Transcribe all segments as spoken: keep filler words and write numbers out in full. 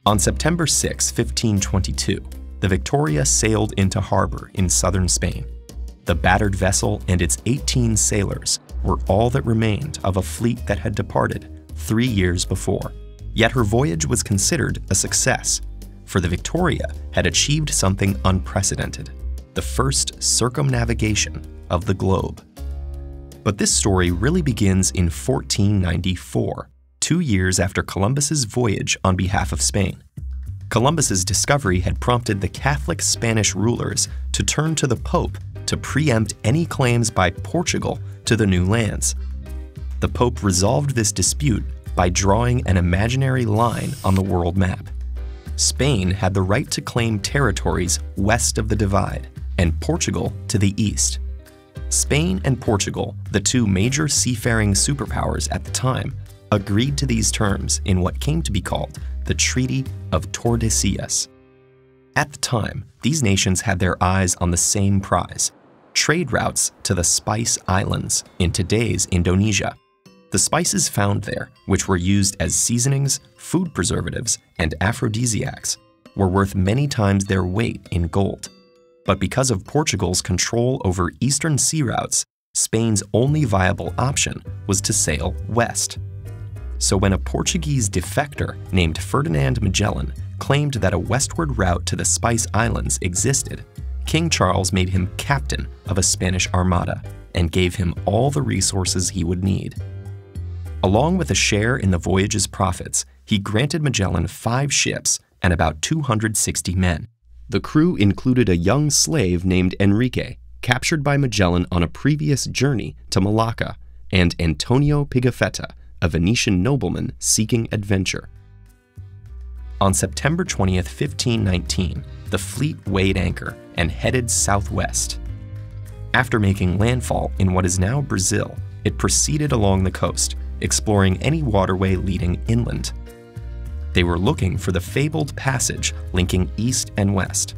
On September sixth, fifteen twenty-two, the Victoria sailed into harbor in southern Spain. The battered vessel and its eighteen sailors were all that remained of a fleet that had departed three years before. Yet her voyage was considered a success, for the Victoria had achieved something unprecedented, the first circumnavigation of the globe. But this story really begins in fourteen ninety-four, two years after Columbus's voyage on behalf of Spain. Columbus's discovery had prompted the Catholic Spanish rulers to turn to the Pope to preempt any claims by Portugal to the new lands. The Pope resolved this dispute by drawing an imaginary line on the world map. Spain had the right to claim territories west of the divide, and Portugal to the east. Spain and Portugal, the two major seafaring superpowers at the time, agreed to these terms in what came to be called the Treaty of Tordesillas. At the time, these nations had their eyes on the same prize: trade routes to the Spice Islands in today's Indonesia. The spices found there, which were used as seasonings, food preservatives, and aphrodisiacs, were worth many times their weight in gold. But because of Portugal's control over eastern sea routes, Spain's only viable option was to sail west. So when a Portuguese defector named Ferdinand Magellan claimed that a westward route to the Spice Islands existed, King Charles made him captain of a Spanish armada and gave him all the resources he would need. Along with a share in the voyage's profits, he granted Magellan five ships and about two hundred sixty men. The crew included a young slave named Enrique, captured by Magellan on a previous journey to Malacca, and Antonio Pigafetta, a Venetian nobleman seeking adventure. On September twentieth, fifteen nineteen, the fleet weighed anchor and headed southwest. After making landfall in what is now Brazil, it proceeded along the coast, exploring any waterway leading inland. They were looking for the fabled passage linking east and west.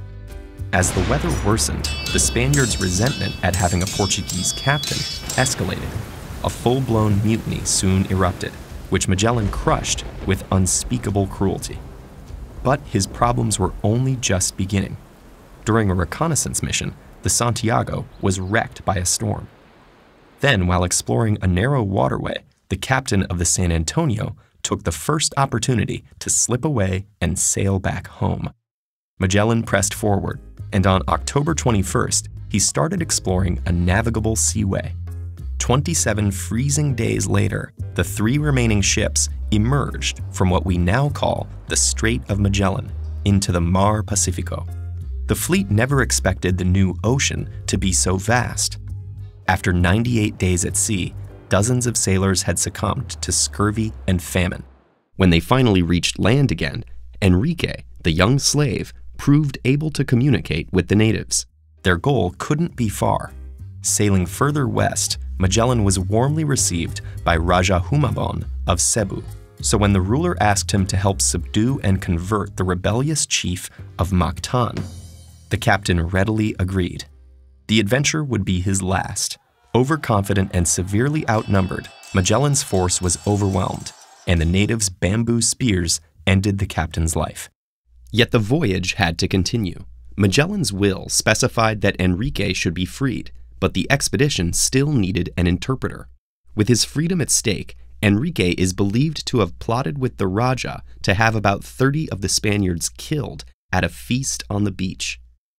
As the weather worsened, the Spaniards' resentment at having a Portuguese captain escalated. A full-blown mutiny soon erupted, which Magellan crushed with unspeakable cruelty. But his problems were only just beginning. During a reconnaissance mission, the Santiago was wrecked by a storm. Then, while exploring a narrow waterway, the captain of the San Antonio took the first opportunity to slip away and sail back home. Magellan pressed forward, and on October twenty-first, he started exploring a navigable seaway. twenty-seven freezing days later, the three remaining ships emerged from what we now call the Strait of Magellan into the Mar Pacifico. The fleet never expected the new ocean to be so vast. After ninety-eight days at sea, dozens of sailors had succumbed to scurvy and famine. When they finally reached land again, Enrique, the young slave, proved able to communicate with the natives. Their goal couldn't be far. Sailing further west, Magellan was warmly received by Raja Humabon of Cebu. So when the ruler asked him to help subdue and convert the rebellious chief of Mactan, the captain readily agreed. The adventure would be his last. Overconfident and severely outnumbered, Magellan's force was overwhelmed, and the natives' bamboo spears ended the captain's life. Yet the voyage had to continue. Magellan's will specified that Enrique should be freed, but the expedition still needed an interpreter. With his freedom at stake, Enrique is believed to have plotted with the Raja to have about thirty of the Spaniards killed at a feast on the beach.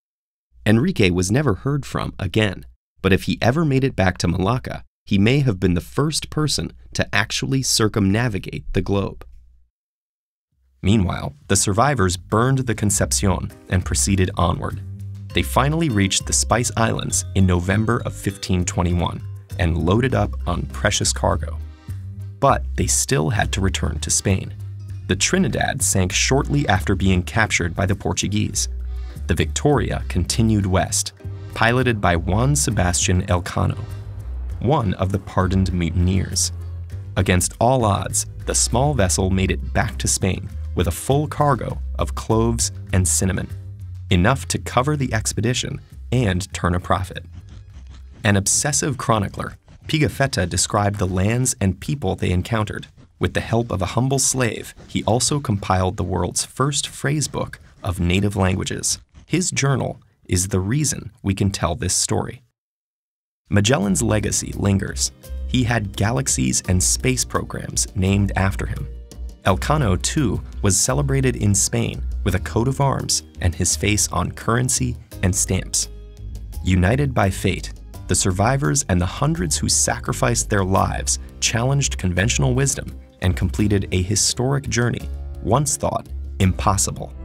Enrique was never heard from again, but if he ever made it back to Malacca, he may have been the first person to actually circumnavigate the globe. Meanwhile, the survivors burned the Concepcion and proceeded onward. They finally reached the Spice Islands in November of fifteen twenty-one and loaded up on precious cargo. But they still had to return to Spain. The Trinidad sank shortly after being captured by the Portuguese. The Victoria continued west, piloted by Juan Sebastian Elcano, one of the pardoned mutineers. Against all odds, the small vessel made it back to Spain with a full cargo of cloves and cinnamon, enough to cover the expedition and turn a profit. An obsessive chronicler, Pigafetta described the lands and people they encountered, With the help of a humble slave, he also compiled the world's first phrase book of native languages. His journal is the reason we can tell this story. Magellan's legacy lingers. He had galaxies and space programs named after him. Elcano, too, was celebrated in Spain with a coat of arms and his face on currency and stamps. United by fate, the survivors and the hundreds who sacrificed their lives challenged conventional wisdom and completed a historic journey once thought impossible.